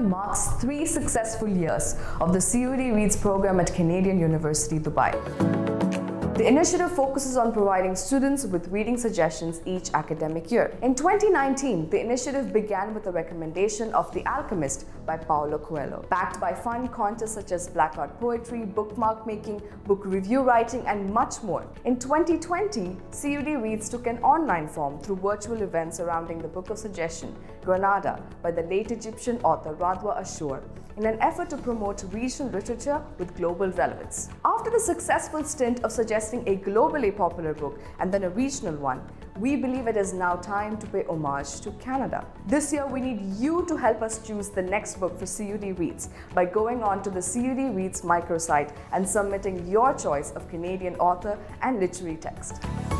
marks 3 successful years of the CUD Reads program at Canadian University, Dubai. The initiative focuses on providing students with reading suggestions each academic year. In 2019, the initiative began with a recommendation of The Alchemist by Paulo Coelho, backed by fun contests such as black art poetry, bookmark making, book review writing, and much more. In 2020, CUD Reads took an online form through virtual events surrounding the Book of Suggestion, Granada, by the late Egyptian author Radwa Ashour, in an effort to promote regional literature with global relevance. After the successful stint of suggesting a globally popular book and then a regional one, we believe it is now time to pay homage to Canada. This year, we need you to help us choose the next book for CUD Reads by going on to the CUD Reads microsite and submitting your choice of Canadian author and literary text.